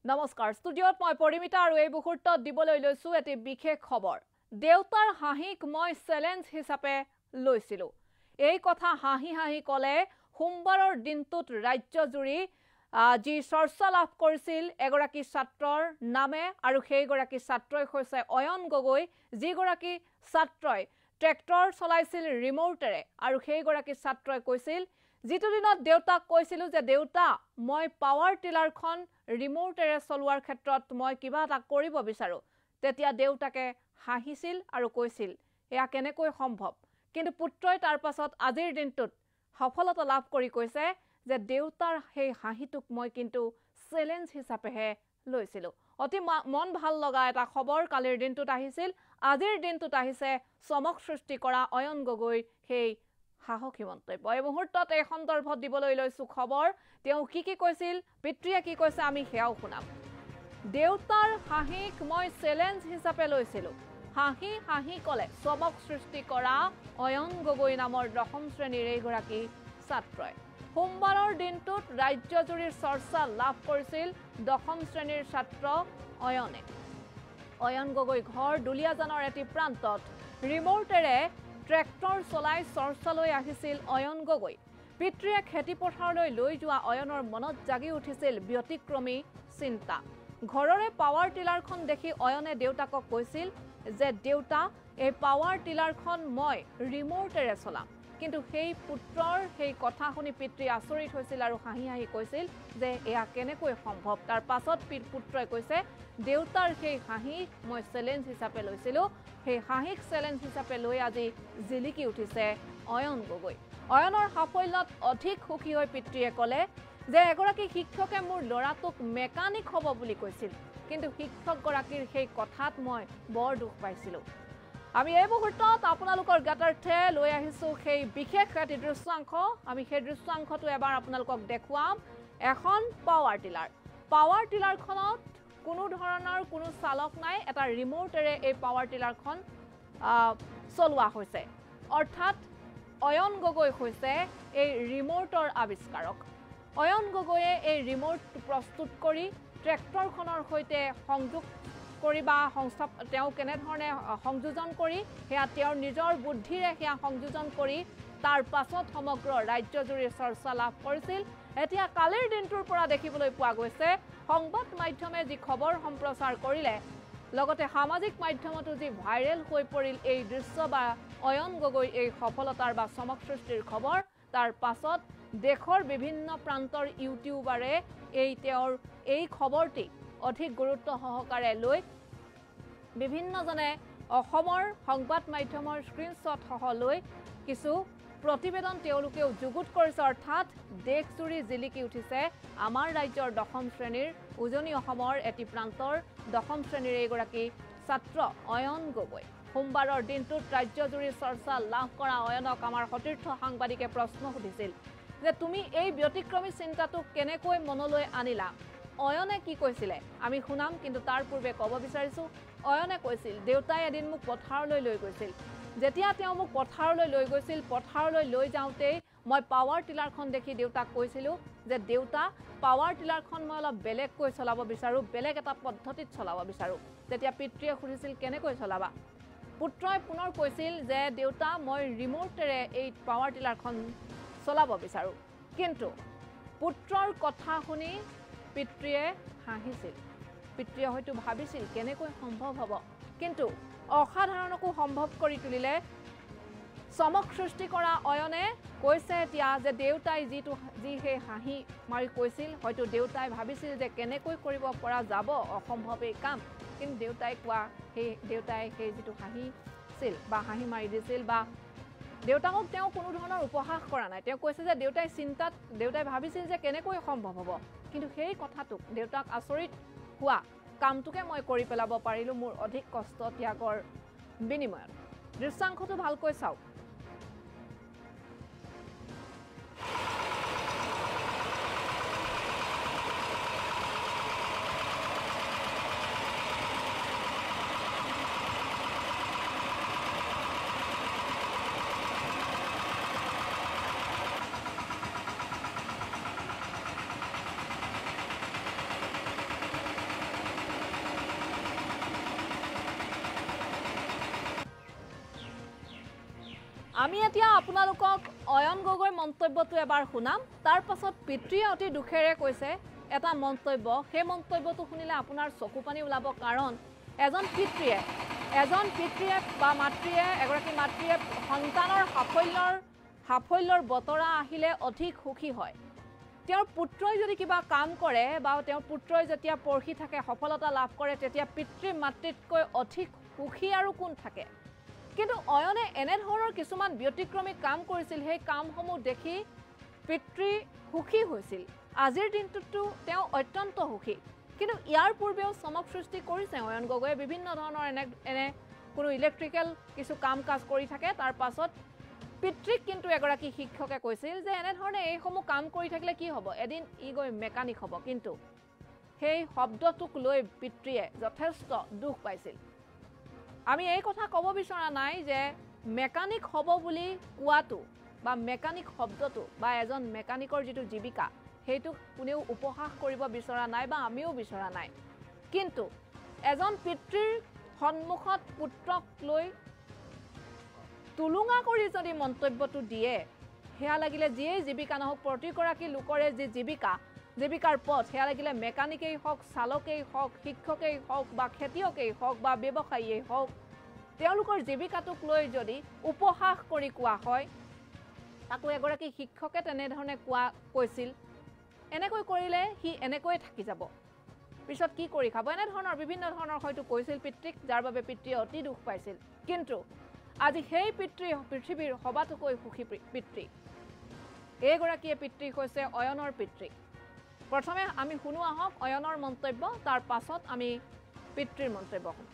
নমস্কাৰ ষ্টুডিঅত মই পৰিমিতা আৰু এই মুহূৰ্তত দিবলৈ লৈছো এটি বিশেষ খবৰ দেউতাৰ হাঁহিক মই চ্যালেঞ্জ হিচাপে লৈছিলো এই কথা হাঁহি হাঁহি কলে সোমবাৰৰ দিনটোত ৰাজ্যজুৰি যি চৰ্চা লাভ কৰিছিল এগৰাকী ছাত্ৰৰ নামে আৰু সেইগৰাকী ছাত্ৰই হৈছে অয়ন গগৈ যিগৰাকী ছাত্ৰই ট্ৰেক্টৰ চলাইছিল ৰিমোটেৰে আৰু সেইগৰাকী ছাত্ৰই কৈছিল যিটো দিনত দেউতাক কৈছিল যে দেউতা মই পাৱাৰ টিলাৰখন ৰিমোটেৰে চলোৱাৰ ক্ষেত্ৰত মই কিবা এটা কৰিব বিচাৰো তেতিয়া দেউতাকে হাঁহিছিল আৰু কৈছিল এয়া কেনেকৈ সম্ভৱ কিন্তু পুত্ৰই তাৰ পাছত আজিৰ দিনটোত সফলতা লাভ কৰি কৈছে যে দেউতাৰ সেই হাঁহিটোক মই কিন্তু চ্যালেঞ্জ হিচাপেহে লৈছিলো অতি মন ভাল লগা এটা খবৰ কালিৰ দিনটোত আহিছিল আজিৰ দিনটোত আহিছে চমক সৃষ্টি কৰা অয়ন গগৈ সেই সাহসী মন্তব্য এই মুহূৰ্তত এই সন্দৰ্ভত দিবলৈ লৈছো খবৰ তেওঁ কি কৈছিল পিতৃয়ে কি কৈছে আমি হেয়াও শুনাম দেউতাৰ হাঁহিক মই চ্যালেঞ্জ হিচাপে লৈছিলো হাঁহি হাঁহি কলে চমক সৃষ্টি কৰা অয়ন গগৈ নামৰ দশম শ্ৰেণীৰ এইগৰাকী ছাত্ৰই সোমবাৰৰ দিনটোত ৰাজ্যজুৰিৰ চৰ্চা লাভ কৰিছিল দশম শ্ৰেণীৰ ছাত্ৰ অয়নে অয়ন গগৈ ঘৰ দুলিয়াজানৰ এটি প্ৰান্তত ৰিমোটেৰে ট্ৰেক্টৰ চলাই চৰ্চালৈ আহিছিল অয়ন গগৈ পিতৃয়ে খেতি পথাৰলৈ লৈ যোৱা অয়নৰ মনত জাগি উঠিছিল ব্যতিক্ৰমী চিন্তা ঘৰৰে পাৱাৰ টিলাৰখন দেখি অয়নে দেউতাকক কৈছিল যে দেউতা এই পাৱাৰ টিলাৰখন মই ৰিমোটেৰে চলাম কিন্তু সেই পুত্ৰৰ সেই কথা শুনি পিতৃ আচৰিত হৈছিল আৰু হাঁহি হাঁহি কৈছিল যে এয়া কেনেকৈ সম্ভৱ তাৰ পাছত পুত্ৰই কৈছে দেউতাৰ সেই হাঁহি মই চ্যালেঞ্জ হিচাপে লৈছিলো সেই হাঁহিক চ্যালেঞ্জ হিচাপে লৈ আজি জিলিকি উঠিছে অয়ন গগৈ অয়নৰ সাফল্যত অধিক সুখী হৈ পিতৃয়ে ক'লে যে এগৰাকী শিক্ষকে মোৰ ল'ৰাটোক মেকানিক হ'ব বুলি কৈছিল কিন্তু শিক্ষকগৰাকীৰ সেই কথাত মই বৰ দুখ পাইছিলো আমি এই মুহূৰ্তত আপোনালোকৰ জ্ঞাতাৰ্থে লৈ আহিছো সেই বিশেষ এটি দৃশ্যাংশ আমি সেই দৃশ্যাংশটো এবাৰ আপোনালোকক দেখুৱাম এখন পাৱাৰ টিলাৰখনত কোনো ধৰণৰ কোনো চালক নাই এটা ৰিমোটেৰে এই পাৱাৰ টিলাৰখন চলোৱা হৈছে অৰ্থাৎ অয়ন গগৈ হৈছে এই ৰিমোটৰ আৱিষ্কাৰক অয়ন গগৈয়ে এই ৰিমোট প্ৰস্তুত কৰি ট্ৰেক্টৰখনৰ সৈতে সংযোগ কৰি বা সংস্থা তেওঁ কেনেধৰণে সংযোজন কৰি হেয়া তেওঁৰ নিজৰ বুদ্ধিৰে হেয়া সংযোজন কৰি তাৰ পাছত সমগ্ৰ ৰাজ্যজুৰি চৰ্চা লাভ কৰিছিল এতিয়া কালিৰ দিনটোৰ পৰা দেখিবলৈ পোৱা গৈছে সংবাদ মাধ্যমে যি খবৰ সম্প্ৰচাৰ কৰিলে লগতে সামাজিক মাধ্যমতো যি ভাইৰেল হৈ পৰিল এই দৃশ্য বা অয়ন গগৈ এই সফলতাৰ বা চমক সৃষ্টিৰ খবৰ তাৰ পাছত দেশৰ বিভিন্ন প্ৰান্তৰ ইউটিউবাৰে তেওঁৰ এই খবৰটি অধিক গুৰুত্ব সহকাৰে লৈ বিভিন্নজনে অসমৰ সংবাদ মাধ্যমৰ স্ক্ৰীনশ্বট সহ লৈ কিছু প্ৰতিবেদন তেওঁলোকেও যুগুত কৰিছে অৰ্থাৎ দেশজুৰি জিলিকি উঠিছে আমাৰ ৰাজ্যৰ দশম শ্ৰেণীৰ উজনি অসমৰ এটি প্ৰান্তৰ দশম শ্ৰেণীৰ এগৰাকী ছাত্ৰ অয়ন গগৈ সোমবাৰৰ দিনটোত ৰাজ্যজুৰি চৰ্চা লাভ কৰা অয়নক আমাৰ সতীৰ্থ সাংবাদিকে প্ৰশ্ন সুধিছিল যে তুমি এই ব্যতিক্ৰমী চিন্তাটো কেনেকৈ মনলৈ আনিলা অয়নে কি কৈছিলে আমি শুনাম কিন্তু তাৰ পূৰ্বে ক'ব বিচাৰিছো অয়নে কৈছিল দেউতাই এদিন মোক পথাৰলৈ লৈ গৈছিল যেতিয়া তেওঁ মোক পথাৰলৈ লৈ গৈছিল পথাৰলৈ লৈ যাওঁতেই মই পাৱাৰ টিলাৰখন দেখি দেউতাক কৈছিলো যে দেউতা পাৱাৰ টিলাৰখন মই অলপ বেলেগকৈ চলাব বিচাৰো বেলেগ এটা পদ্ধতিত চলাব বিচাৰো তেতিয়া পিতৃয়ে সুধিছিল কেনেকৈ চলাবা পুত্ৰই পুনৰ কৈছিল যে দেউতা মই ৰিমোটেৰে এই পাৱাৰ টিলাৰখন চলাব বিচাৰো কিন্তু পুত্ৰৰ কথা শুনি পিতৃয়ে হাঁহিছিল পিতৃয়ে হয়তো ভাবিছিল কেনেকৈ সম্ভৱ হ'ব কিন্তু অসাধাৰণকো সম্ভৱ কৰি তুলিলে চমক সৃষ্টি কৰা অয়নে কৈছে এতিয়া যে দেউতাই যি সেই হাঁহি মাৰি কৈছিল হয়তো দেউতাই ভাবিছিল যে কেনেকৈ কৰিব পৰা যাব অসম্ভৱ এই কাম কিন্তু দেউতাই সেই যিটো হাঁহিছিল বা হাঁহি মাৰি দিছিল বা দেউতাকক তেওঁ কোনো ধৰণৰ উপহাস কৰা নাই তেওঁ কৈছে যে দেউতাই ভাবিছিল যে কেনেকৈ সম্ভৱ হ'ব কিন্তু সেই কথাটোক দেউতাক আচৰিত হোৱা কামটোকে মই কৰি পেলাব পাৰিলো মোৰ অধিক কষ্ট ত্যাগৰ বিনিময়ত দৃশ্যাংশটো ভালকৈ চাওক আমি এতিয়া আপোনালোকক অয়ন গগৈৰ মন্তব্যটো এবাৰ শুনাম তাৰ পাছত পিতৃয়ে অতি দুখেৰে কৈছে এটা মন্তব্য সেই মন্তব্যটো শুনিলে আপোনাৰ চকু পানী ওলাব কাৰণ এজন পিতৃয়ে বা মাতৃয়ে এগৰাকী মাতৃয়ে সন্তানৰ সাফল্যৰ বতৰা আহিলে অধিক সুখী হয় তেওঁৰ পুত্ৰই যদি কিবা কাম কৰে বা তেওঁৰ পুত্ৰই যেতিয়া পঢ়ি থাকে সফলতা লাভ কৰে তেতিয়া পিতৃ মাতৃতকৈ অধিক সুখী আৰু কোন থাকে কিন্তু অয়নে এনে ধৰণৰ কিছুমান ব্যতিক্ৰমী কাম কৰিছিল সেই কামসমূহ দেখি পিতৃ সুখী হৈছিল আজিৰ দিনটোতো তেওঁ অত্যন্ত সুখী কিন্তু ইয়াৰ পূৰ্বেও চমক সৃষ্টি কৰিছে অয়ন গগৈয়ে বিভিন্ন ধৰণৰ এনে কোনো ইলেক্ট্ৰিকেল কিছু কাম কাজ কৰি থাকে তাৰ পাছত পিতৃক কিন্তু এগৰাকী শিক্ষকে কৈছিল যে এনে ধৰণে এইসমূহ কাম কৰি থাকিলে কি হ'ব এদিন ই গৈ মেকানিক হ'ব কিন্তু সেই শব্দটোক লৈ পিতৃয়ে যথেষ্ট দুখ পাইছিল আমি এই কথা ক'ব বিচৰা নাই যে মেকানিক হ'ব বুলি কোৱাটো বা মেকানিক শব্দটো বা এজন মেকানিকৰ যিটো জীৱিকা সেইটো কোনেও উপহাস কৰিব বিচৰা নাই বা আমিও বিচৰা নাই কিন্তু এজন পিতৃৰ সন্মুখত পুত্ৰক লৈ তুলুঙা কৰি যদি মন্তব্যটো দিয়ে হেয়া লাগিলে যিয়েই জীৱিকা নহওক প্ৰতিগৰাকী লোকৰে যে জীৱিকাৰ পথ হেয়া লাগিলে মেকানিকেই হওক চালকেই হওক শিক্ষকেই হওক বা খেতিয়কেই হওক বা ব্যৱসায়ীয়েই হওক তেওঁলোকৰ জীৱিকাটোক লৈ যদি উপহাস কৰি কোৱা হয় তাকো এগৰাকী শিক্ষকে তেনেধৰণে কৈছিল এনেকৈ কৰিলে সি এনেকৈ থাকি যাব পিছত কি কৰি খাব এনেধৰণৰ বিভিন্ন ধৰণৰ হয়তো কৈছিল পিতৃক যাৰ বাবে পিতৃয়ে অতি দুখ পাইছিল কিন্তু আজি সেই পিতৃ পৃথিৱীৰ সবাতোকৈ সুখী পিতৃ এইগৰাকীয়ে পিতৃ হৈছে অয়নৰ পিতৃ প্ৰথমে আমি শুনো আহক অয়নৰ মন্তব্য তাৰ পাছত আমি পিতৃৰ মন্তব্য শুনো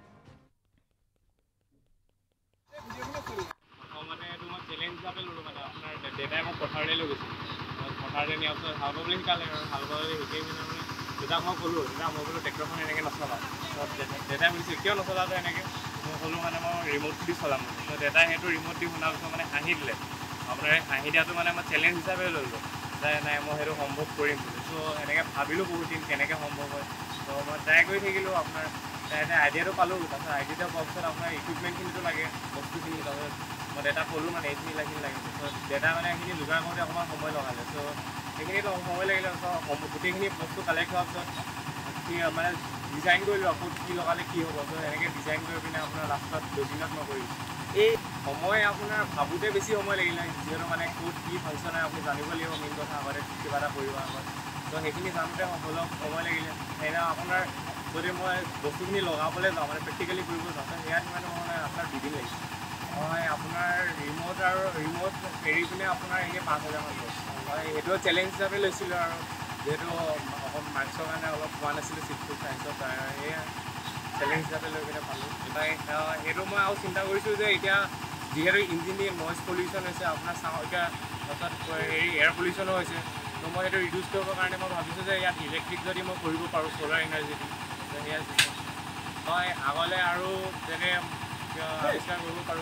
মানে তোমাক চ্যালেঞ্জ হিচাপে ললো মানে আপোনাৰ দেউতাই মোক পথাৰলৈ লৈ গৈছিল পথাৰলৈ নিয়াৰ পিছত হাল বাবলৈ শিকালে আৰু হাল বাবলৈ শিকাই পিনে মানে দেউতাক মই ক'লোঁ দেউতা মই বোলো ট্ৰেক্টৰখন এনেকৈ নচলাওঁ দেউতাই সুধিছে কিয় নচলাওঁ এনেকৈ মই ক'লোঁ মানে মই ৰিম'ট দি চলাম তো দেউতাই সেইটো ৰিম'ট দি শুনাৰ পিছত মানে হাঁহি দিলে আপোনাৰ হাঁহি দিয়াটো মানে মই চেলেঞ্জ হিচাপে ল'লোঁ যে নাই মই সেইটো সম্ভৱ কৰিম বুলি চ' এনেকৈ ভাবিলোঁ বহুত দিন কেনেকৈ সম্ভৱ হয় তো মই ট্ৰাই কৰি থাকিলোঁ আপোনাৰ আইডিয়াটো পালোঁ তাৰপিছত আইডিয়াটো পোৱাৰ পিছত আপোনাৰ ইকুইপমেণ্টখিনিতো লাগে বস্তুখিনি তাৰপিছত মই দেউতাক ক'লোঁ মানে এইখিনি লাগে তাৰপিছত দেউতা মানে সেইখিনি যোগাৰ কৰোঁতে অকণমান সময় লগালে চ' সেইখিনিতো সময় লাগিলে তাৰপিছত গোটেইখিনি বস্তু কালেক্ট হোৱাৰ পিছত মানে ডিজাইন কৰিলোঁ আকৌ কি লগালে কি হ'ব চ' এনেকৈ ডিজাইন কৰি পিনে আপোনাৰ লাষ্টত দুদিনত মই কৰিছোঁ এই সময় আপোনাৰ ভাবোঁতে বেছি সময় লাগিলে যিহেতু মানে ক'ত কি ফাংচন হয় আপুনি জানিব লাগিব মেইন কথা আগতে কিবা এটা কৰিব আগত ত' সেইখিনি জানোতে অলপ সময় লাগিলে সেইদিনা আপোনাৰ যদি মই বস্তুখিনি লগাবলৈ যাওঁ মানে প্ৰেক্টিকেলি কৰিব যাওঁ সেয়াত মানে মানে আপোনাৰ দুদিন লাগিছে মই আপোনাৰ ৰিম'ট এৰি পিনে আপোনাৰ এনেই 5,000 মান লৈছোঁ মই সেইটো চেলেঞ্জ হিচাপে লৈছিলোঁ আৰু যিহেতু অকণ মাৰ্কছৰ কাৰণে অলপ পোৱা নাছিলোঁ চিটটো চায়েন্সত সেয়া চেলেঞ্জ হিচাপে লৈ পিনে পালোঁ সেইটো মই আৰু চিন্তা কৰিছোঁ যে এতিয়া যিহেতু ইঞ্জিন নইজ পলিউশ্যন হৈছে আপোনাৰ চাওঁ এতিয়া অৰ্থাৎ হেৰি এয়াৰ পলিউশ্যনো হৈছে ত' মই সেইটো ৰিডিউচ কৰিবৰ কাৰণে মই ভাবিছোঁ যে ইয়াত ইলেক্ট্ৰিক যদি মই কৰিব পাৰোঁ ছ'লাৰ এনাৰ্জি দি সেয়া মই আগলৈ আৰু যেনে আৱিষ্কাৰ কৰিব পাৰোঁ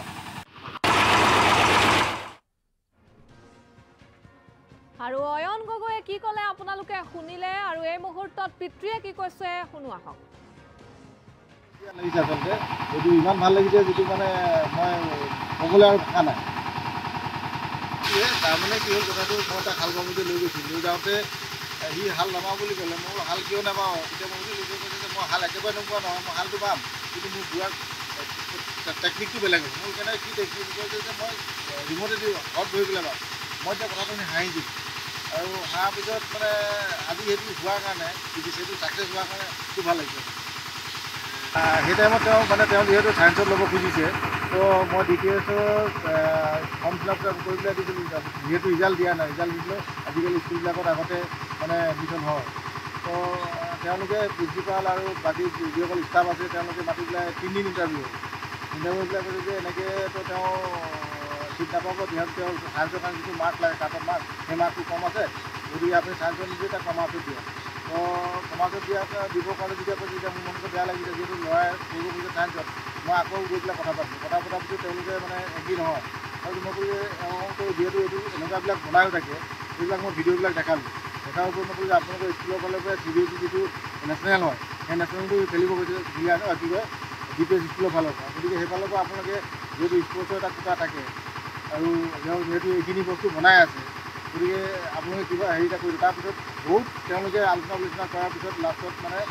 আৰু অয়ন গগৈয়ে কি ক'লে আপোনালোকে শুনিলে আৰু এই মুহূৰ্তত পিতৃয়ে কি কৈছে শুনো আহক লাগিছে আচলতে এইটো ইমান ভাল লাগিছে যিটো মানে মই ক'বলৈ আৰু ভাষা নাই তাৰমানে কি হ'ল কথাটো মই তাক হাল বাবলৈ লৈ গৈছিলোঁ লৈ যাওঁতে সি হাল নামাওঁ বুলি ক'লে মই হাল কিয় নামাওঁ তেতিয়া মই কৈছোঁ যে মই হাল একেবাৰে নোপোৱা নহয় মই হালটো বাম কিন্তু মোৰ বুঢ়াৰ টেকনিকটো বেলেগ হ'ল মোৰ কেনেকৈ কি টেকনিক কৈছে যে মই ৰিম'টেদি ঘৰত বহি পেলাই বাম মই এতিয়া কথাটো শুনি হাঁহি দিছোঁ আৰু হাঁহাৰ পিছত মানে আজি সেইটো হোৱাৰ কাৰণে সেইটো ছাকচেছ হোৱাৰ কাৰণে খুব ভাল লাগিছে সেই টাইমত তেওঁ যিহেতু ছায়েন্সত ল'ব খুজিছে তো মই ডিটেইলছৰ ফৰ্ম ফিল আপ কৰি পেলাই দিছিলোঁ যিহেতু ৰিজাল্ট দিয়া নাই ৰিজাল্ট দিছিলোঁ আজিকালি স্কুলবিলাকত আগতে মানে এডমিশ্যন হয় তো তেওঁলোকে প্ৰিন্সিপাল আৰু বাকী যিসকল ষ্টাফ আছে তেওঁলোকে মাতি পেলাই 3 দিন ইণ্টাৰভিউ বিলাক কৈছে যে এনেকৈ তো তেওঁ চিট নাপাব যিহেতু তেওঁ ছায়েন্সৰ কাৰণে যিটো মাৰ্ক লাগে কাট অফ মাৰ্ক সেই মাৰ্কটো কম আছে গতিকে আপুনি ছায়েন্সত নিদিয়ে তাক কমাৰ্চত দিয়ে তো কমাৰ্চত দিবৰ কাৰণে যেতিয়া মোৰ মনটো বেয়া লাগিছে যিহেতু ল'ৰাই কৰিব খুজিছে ছায়েন্সত মই আকৌ গৈ পেলাই কথা পাতিলোঁ কথা পতাৰ পিছত তেওঁলোকে মানে এগ্ৰী নহয় আৰু মই ক'লোঁ যে যিহেতু এইটো এনেকুৱাবিলাক বনায়ো থাকে সেইবিলাক মই ভিডিঅ'বিলাক দেখালোঁ দেখাৰ ওপৰত মই ক'লোঁ যে আপোনালোকৰ স্কুলৰ ফালৰ পৰা CBSE যিটো নেশ্যনেল হয় সেই নেশ্যনেলটো খেলিব গৈছে কি কয় GPS স্কুলৰ ফালৰ পৰা গতিকে সেইফালৰ পৰা আপোনালোকে যিহেতু স্পৰ্টছৰ এটা কোটা থাকে আৰু তেওঁ যিহেতু এইখিনি বস্তু বনাই আছে গতিকে আপোনালোকে কিবা হেৰি এটা কৰিব তাৰপিছত বহুত তেওঁলোকে আলোচনা বিলোচনা কৰাৰ পিছত লাষ্টত মানে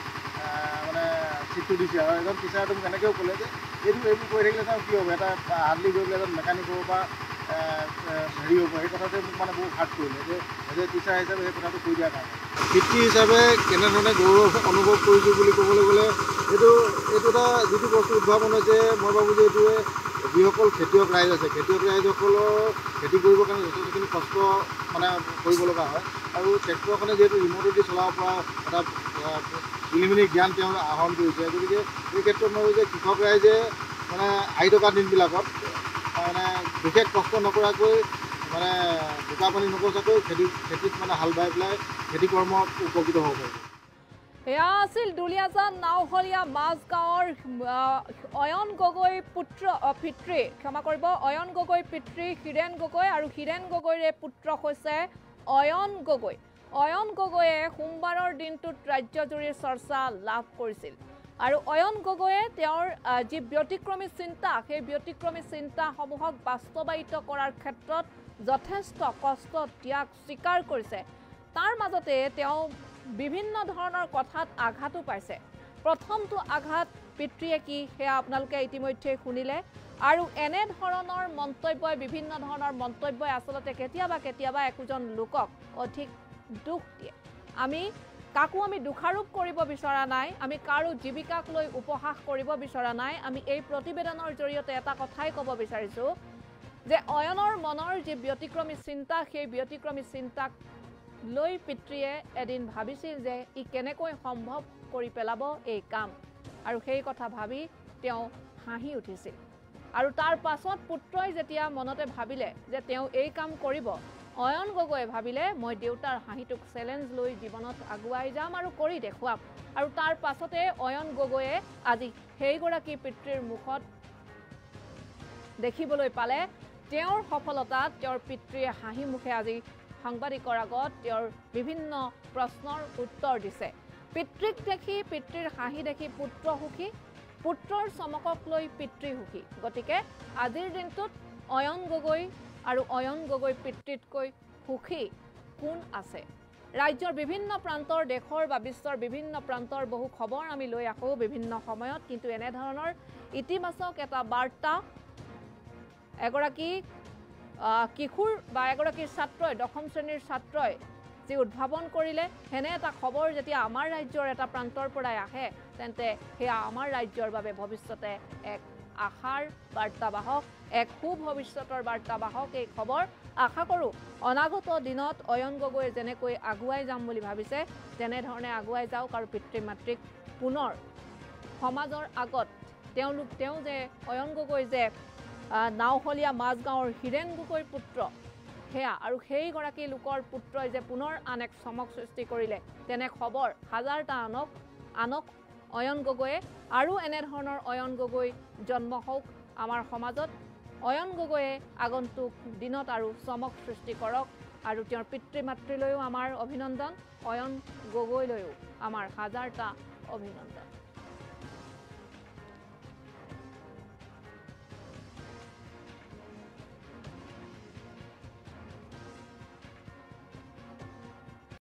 চিটটো দিছে আৰু এজন টিচাৰটো মোক এনেকৈও ক'লে যে এইবোৰ কৰি থাকিলে তেওঁ কি হ'ব এটা হাৰ্ডলি গৈ পেলাই এজন মেকানিক হ'ব বা হেৰি হ'ব সেই কথাটোৱে মোক মানে বহুত হাৰ্ট কৰিলে যে এজ এ টিচাৰ হিচাপে সেই কথাটো কৈ দিয়াৰ কাৰণে পিতৃ হিচাপে কেনেধৰণে গৌৰৱ অনুভৱ কৰিছোঁ বুলি ক'বলৈ গ'লে এইটো এটা যিটো বস্তু উদ্ভাৱন হৈছে মই ভাবোঁ যে এইটোৱে যিসকল খেতিয়ক ৰাইজ আছে খেতিয়ক ৰাইজসকলৰ খেতি কৰিবৰ কাৰণে যথেষ্টখিনি কষ্ট মানে কৰিব লগা হয় আৰু ট্ৰেক্টৰখনে যিহেতু ৰিম'টেদি চলাব পৰা এটা প্ৰিলিমিনেৰী জ্ঞান তেওঁ আহৰণ কৰিছে গতিকে এই ক্ষেত্ৰত মই যে কৃষক ৰাইজে মানে আহি থকা দিনবিলাকত মানে বিশেষ কষ্ট নকৰাকৈ মানে বোকা পানী নগচাকৈ খেতিত মানে হাল বাই পেলাই খেতি কৰ্মত উপকৃত হ'ব পাৰিব এয়া আছিল দুলীয়াজান নাওহলীয়া মাজগাঁৱৰ অয়ন গগৈ পিতৃ ক্ষমা কৰিব অয়ন গগৈ পিতৃ হীৰেণ গগৈ আৰু হীৰেণ গগৈৰে পুত্ৰ হৈছে অয়ন গগৈ অয়ন গগৈয়ে সোমবাৰৰ দিনটোত ৰাজ্যজুৰি চৰ্চা লাভ কৰিছিল আৰু অয়ন গগৈয়ে তেওঁৰ যি ব্যতিক্ৰমী চিন্তা সেই ব্যতিক্ৰমী চিন্তাসমূহক বাস্তৱায়িত কৰাৰ ক্ষেত্ৰত যথেষ্ট কষ্ট ত্যাগ স্বীকাৰ কৰিছে তাৰ মাজতে তেওঁ বিভিন্ন ধৰণৰ কথাত আঘাতো পাইছে প্ৰথমটো আঘাত পিতৃয়ে কি সেয়া আপোনালোকে ইতিমধ্যে শুনিলে আৰু এনে ধৰণৰ মন্তব্যই বিভিন্ন ধৰণৰ মন্তব্যই আচলতে কেতিয়াবা একোজন লোকক অধিক দুখ দিয়ে আমি কাকো আমি দোষাৰোপ কৰিব বিচৰা নাই আমি কাৰো জীৱিকাক লৈ উপহাস কৰিব বিচৰা নাই আমি এই প্ৰতিবেদনৰ জৰিয়তে এটা কথাই ক'ব বিচাৰিছোঁ যে অয়নৰ মনৰ যি ব্যতিক্ৰমী চিন্তা সেই ব্যতিক্ৰমী চিন্তাক লৈ পিতৃয়ে এদিন ভাবিছিল যে ই কেনেকৈ সম্ভৱ কৰি পেলাব এই কাম আৰু সেই কথা ভাবি তেওঁ হাঁহি উঠিছিল আৰু তাৰ পাছত পুত্ৰই যেতিয়া মনতে ভাবিলে যে তেওঁ এই কাম কৰিব অয়ন গগৈয়ে ভাবিলে মই দেউতাৰ হাঁহিটোক চেলেঞ্জ লৈ জীৱনত আগুৱাই যাম আৰু কৰি দেখুৱাম আৰু তাৰ পাছতে অয়ন গগৈয়ে আজি সেইগৰাকী পিতৃৰ মুখত দেখিবলৈ পালে তেওঁৰ সফলতাত তেওঁৰ পিতৃয়ে হাঁহি মুখে আজি সাংবাদিকৰ আগত তেওঁৰ বিভিন্ন প্ৰশ্নৰ উত্তৰ দিছে পিতৃক দেখি পিতৃৰ হাঁহি দেখি পুত্ৰ সুখী পুত্ৰৰ চমকক লৈ পিতৃ সুখী গতিকে আজিৰ দিনটোত অয়ন গগৈ আৰু অয়ন গগৈ পিতৃতকৈ সুখী কোন আছে ৰাজ্যৰ বিভিন্ন প্ৰান্তৰ দেশৰ বা বিশ্বৰ বিভিন্ন প্ৰান্তৰ বহু খবৰ আমি লৈ আহোঁ বিভিন্ন সময়ত কিন্তু এনে ধৰণৰ ইতিবাচক এটা বাৰ্তা এগৰাকী কিশোৰ বা এগৰাকী ছাত্ৰই দশম শ্ৰেণীৰ ছাত্ৰই যি উদ্ভাৱন কৰিলে হেনে এটা খবৰ যেতিয়া আমাৰ ৰাজ্যৰ এটা প্ৰান্তৰ পৰাই আহে তেন্তে সেয়া আমাৰ ৰাজ্যৰ বাবে ভৱিষ্যতে এক আশাৰ বাৰ্তাবাহক এক সুভৱিষ্যতৰ বাৰ্তাবাহক এই খবৰ আশা কৰোঁ অনাগত দিনত অয়ন গগৈয়ে যেনেকৈ আগুৱাই যাম বুলি ভাবিছে তেনেধৰণে আগুৱাই যাওক আৰু পিতৃ মাতৃক পুনৰ সমাজৰ আগত তেওঁ যে অয়ন গগৈ যে নাওহলীয়া মাজগাঁৱৰ হীৰেণ গগৈৰ পুত্ৰ সেয়া আৰু সেইগৰাকী লোকৰ পুত্ৰই যে পুনৰ আন এক চমক সৃষ্টি কৰিলে তেনে খবৰ হাজাৰটা আনক অয়ন গগৈয়ে আৰু এনেধৰণৰ অয়ন গগৈ জন্ম হওক আমাৰ সমাজত অয়ন গগৈয়ে আগন্তুক দিনত আৰু চমক সৃষ্টি কৰক আৰু তেওঁৰ পিতৃ মাতৃলৈও আমাৰ অভিনন্দন অয়ন গগৈলৈও আমাৰ হাজাৰটা অভিনন্দন